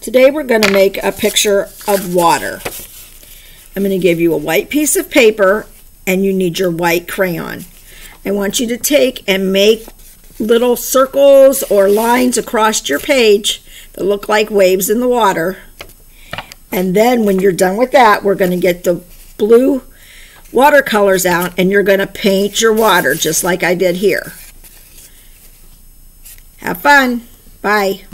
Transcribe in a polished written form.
Today we're going to make a picture of water. I'm going to give you a white piece of paper and you need your white crayon. I want you to take and make little circles or lines across your page that look like waves in the water. And then when you're done with that, we're going to get the blue watercolors out and you're going to paint your water just like I did here. Have fun. Bye.